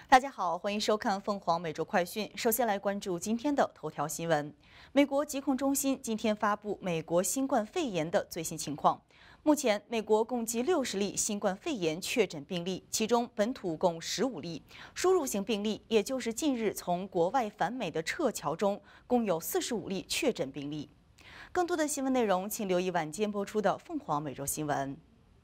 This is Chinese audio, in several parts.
大家好，欢迎收看凤凰每周快讯。首先来关注今天的头条新闻。美国疾控中心今天发布美国新冠肺炎的最新情况。目前，美国共计60例新冠肺炎确诊病例，其中本土共15例，输入型病例，也就是近日从国外返美的撤侨中，共有45例确诊病例。更多的新闻内容，请留意晚间播出的凤凰每周新闻。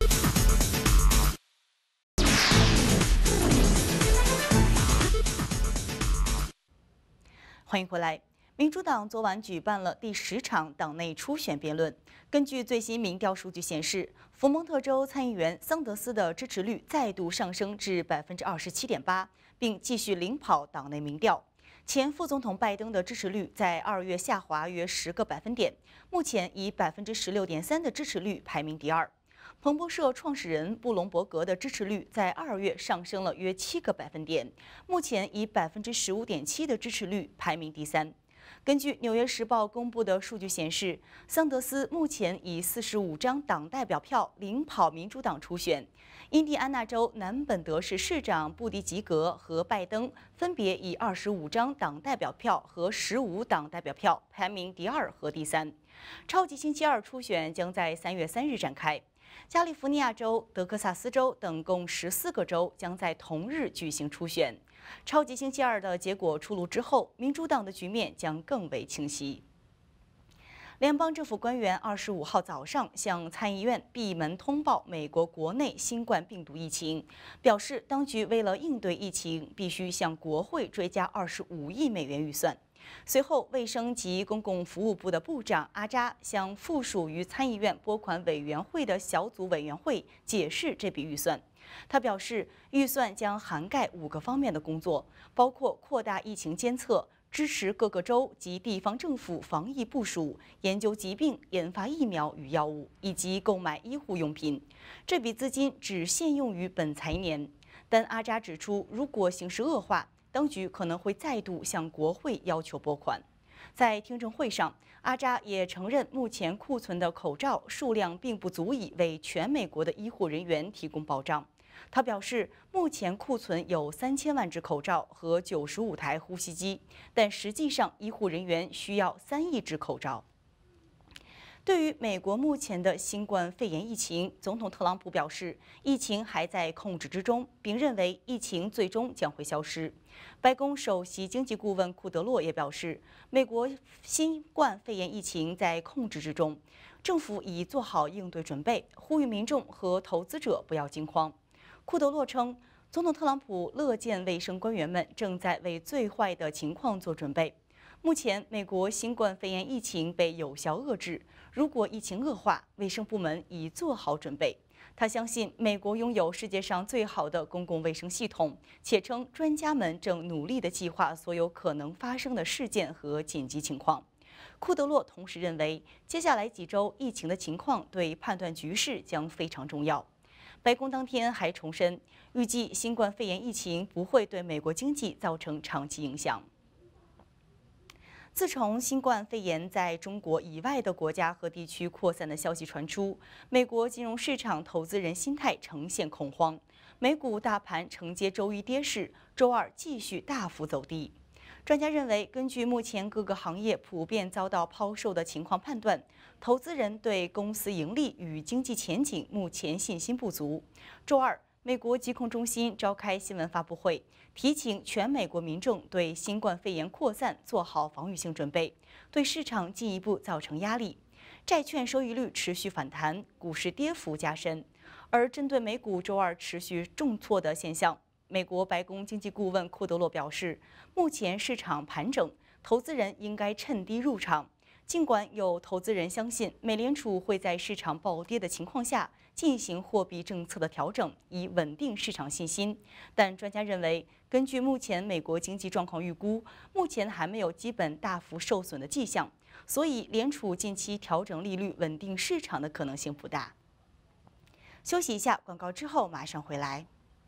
欢迎回来。民主党昨晚举办了第10场党内初选辩论。根据最新民调数据显示，佛蒙特州参议员桑德斯的支持率再度上升至27.8%，并继续领跑党内民调。前副总统拜登的支持率在2月下滑约10个百分点，目前以16.3%的支持率排名第2。 彭博社创始人布隆伯格的支持率在2月上升了约7个百分点，目前以15.7%的支持率排名第3。根据《纽约时报》公布的数据显示，桑德斯目前以45张党代表票领跑民主党初选。印第安纳州南本德市市长布迪吉格和拜登分别以25张党代表票和15党代表票排名第2和第3。超级星期二初选将在3月3日展开。 加利福尼亚州、德克萨斯州等共14个州将在同日举行初选。超级星期二的结果出炉之后，民主党的局面将更为清晰。联邦政府官员25号早上向参议院闭门通报美国国内新冠病毒疫情，表示当局为了应对疫情，必须向国会追加25亿美元预算。 随后，卫生及公共服务部的部长阿扎向附属于参议院拨款委员会的小组委员会解释这笔预算。他表示，预算将涵盖5个方面的工作，包括扩大疫情监测、支持各个州及地方政府防疫部署、研究疾病、研发疫苗与药物，以及购买医护用品。这笔资金只限用于本财年，但阿扎指出，如果形势恶化， 当局可能会再度向国会要求拨款。在听证会上，阿扎也承认，目前库存的口罩数量并不足以为全美国的医护人员提供保障。他表示，目前库存有3000万只口罩和95台呼吸机，但实际上医护人员需要3亿只口罩。 对于美国目前的新冠肺炎疫情，总统特朗普表示，疫情还在控制之中，并认为疫情最终将会消失。白宫首席经济顾问库德洛也表示，美国新冠肺炎疫情在控制之中，政府已做好应对准备，呼吁民众和投资者不要惊慌。库德洛称，总统特朗普乐见卫生官员们正在为最坏的情况做准备。 目前，美国新冠肺炎疫情被有效遏制。如果疫情恶化，卫生部门已做好准备。他相信美国拥有世界上最好的公共卫生系统，且称专家们正努力地计划所有可能发生的事件和紧急情况。库德洛同时认为，接下来几周疫情的情况对判断局势将非常重要。白宫当天还重申，预计新冠肺炎疫情不会对美国经济造成长期影响。 自从新冠肺炎在中国以外的国家和地区扩散的消息传出，美国金融市场投资人心态呈现恐慌，美股大盘承接周一跌势，周二继续大幅走低。专家认为，根据目前各个行业普遍遭到抛售的情况判断，投资人对公司盈利与经济前景目前信心不足。周二， 美国疾控中心召开新闻发布会，提醒全美国民众对新冠肺炎扩散做好防御性准备，对市场进一步造成压力。债券收益率持续反弹，股市跌幅加深。而针对美股周二持续重挫的现象，美国白宫经济顾问库德洛表示，目前市场盘整，投资人应该趁低入场。尽管有投资人相信美联储会在市场暴跌的情况下 进行货币政策的调整，以稳定市场信心。但专家认为，根据目前美国经济状况预估，目前还没有基本大幅受损的迹象，所以联储近期调整利率稳定市场的可能性不大。休息一下，广告之后马上回来。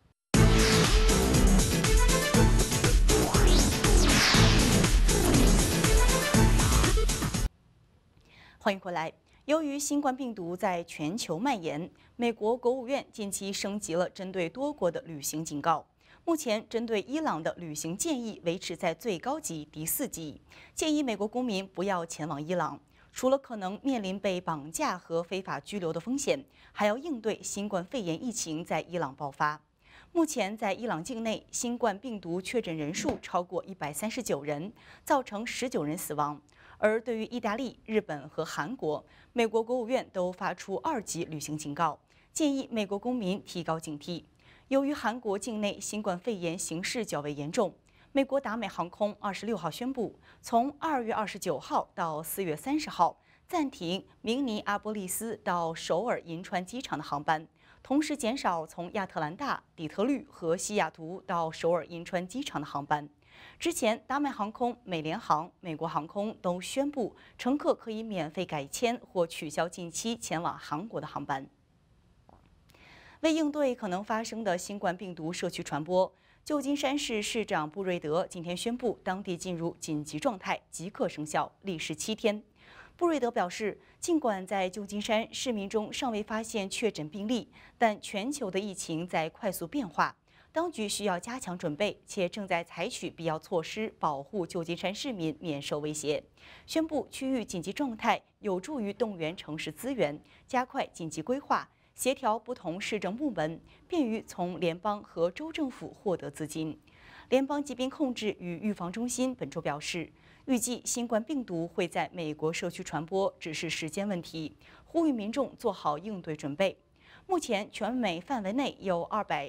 欢迎回来。 由于新冠病毒在全球蔓延，美国国务院近期升级了针对多国的旅行警告。 目前针对伊朗的旅行建议维持在最高级第4级，建议美国公民不要前往伊朗。除了可能面临被绑架和非法拘留的风险，还要应对新冠肺炎疫情在伊朗爆发。目前在伊朗境内，新冠病毒确诊人数超过139人，造成19人死亡。而对于意大利、日本和韩国，美国国务院都发出2级旅行警告，建议美国公民提高警惕。由于韩国境内新冠肺炎形势较为严重，美国达美航空26号宣布，从2月29号到4月30号暂停明尼阿波利斯到首尔银川机场的航班，同时减少从亚特兰大、底特律和西雅图到首尔银川机场的航班。之前，达美航空、美联航、美国航空都宣布，乘客可以免费改签或取消近期前往韩国的航班。为应对可能发生的新冠病毒社区传播，旧金山市市长布瑞德今天宣布，当地进入紧急状态，即刻生效，历时7天。布瑞德表示，尽管在旧金山市民中尚未发现确诊病例，但全球的疫情在快速变化，当局需要加强准备，且正在采取必要措施保护旧金山市民免受威胁。宣布区域紧急状态有助于动员城市资源，加快紧急规划，协调不同市政部门，便于从联邦和州政府获得资金。联邦疾病控制与预防中心本周表示，预计新冠病毒会在美国社区传播只是时间问题，呼吁民众做好应对准备。目前，全美范围内有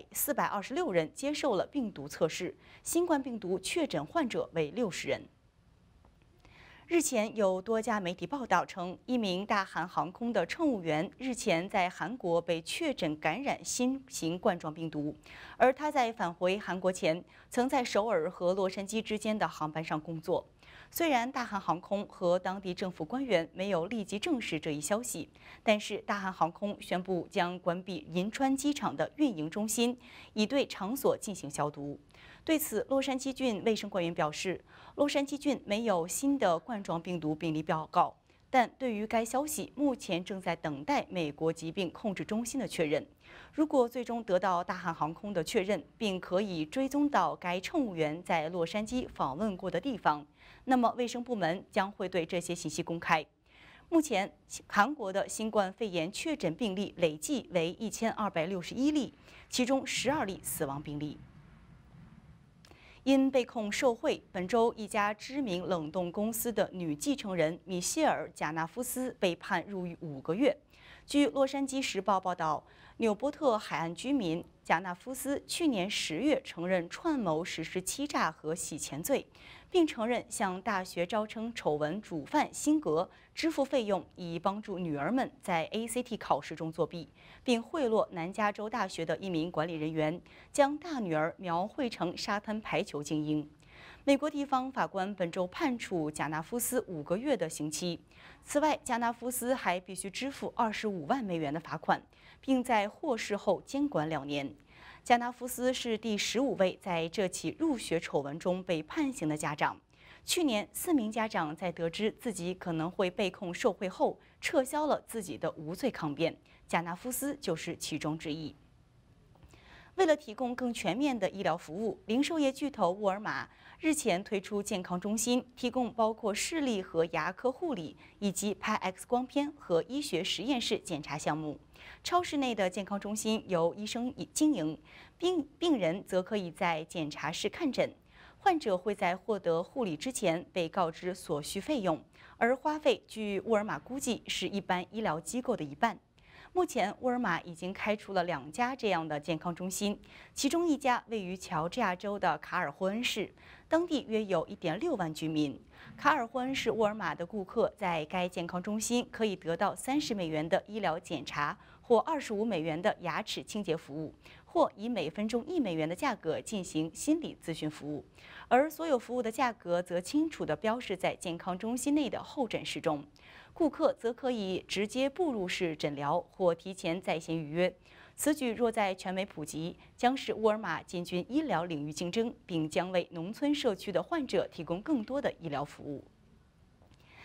426人接受了病毒测试，新冠病毒确诊患者为60人。日前有多家媒体报道称，一名大韩航空的乘务员日前在韩国被确诊感染新型冠状病毒，而他在返回韩国前，曾在首尔和洛杉矶之间的航班上工作。虽然大韩航空和当地政府官员没有立即证实这一消息，但是大韩航空宣布将关闭银川机场的运营中心，以对场所进行消毒。对此，洛杉矶郡卫生官员表示，洛杉矶郡没有新的冠状病毒病例报告，但对于该消息，目前正在等待美国疾病控制中心的确认。如果最终得到大韩航空的确认，并可以追踪到该乘务员在洛杉矶访问过的地方，那么卫生部门将会对这些信息公开。目前，韩国的新冠肺炎确诊病例累计为1261例，其中12例死亡病例。因被控受贿，本周一家知名冷冻公司的女继承人米歇尔·贾纳夫斯被判入狱5个月。据《洛杉矶时报》报道，纽波特海岸居民贾纳夫斯去年10月承认串谋实施欺诈和洗钱罪，并承认向大学招生丑闻主犯辛格支付费用，以帮助女儿们在 ACT 考试中作弊，并贿赂南加州大学的一名管理人员，将大女儿描绘成沙滩排球精英。美国地方法官本周判处贾纳夫斯5个月的刑期。此外，贾纳夫斯还必须支付25万美元的罚款，并在获释后监管2年。贾纳夫斯是第15位在这起入学丑闻中被判刑的家长。去年，4名家长在得知自己可能会被控受贿后，撤销了自己的无罪抗辩。贾纳夫斯就是其中之一。为了提供更全面的医疗服务，零售业巨头沃尔玛日前推出健康中心，提供包括视力和牙科护理以及拍 X 光片和医学实验室检查项目。超市内的健康中心由医生经营，病人则可以在检查室看诊。患者会在获得护理之前被告知所需费用，而花费据沃尔玛估计是一般医疗机构的1半。目前，沃尔玛已经开出了2家这样的健康中心，其中一家位于乔治亚州的卡尔霍恩市，当地约有1.6万居民。卡尔霍恩市沃尔玛的顾客在该健康中心可以得到30美元的医疗检查，或25美元的牙齿清洁服务，或以每分钟1美元的价格进行心理咨询服务，而所有服务的价格则清楚地标示在健康中心内的候诊室中。顾客则可以直接步入式诊疗或提前在线预约。此举若在全美普及，将使沃尔玛进军医疗领域竞争，并将为农村社区的患者提供更多的医疗服务。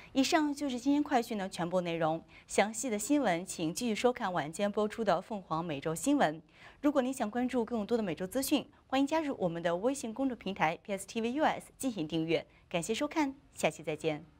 以上就是今天快讯的全部内容。详细的新闻，请继续收看晚间播出的凤凰每周新闻。如果您想关注更多的每周资讯，欢迎加入我们的微信公众平台 PSTV US 进行订阅。感谢收看，下期再见。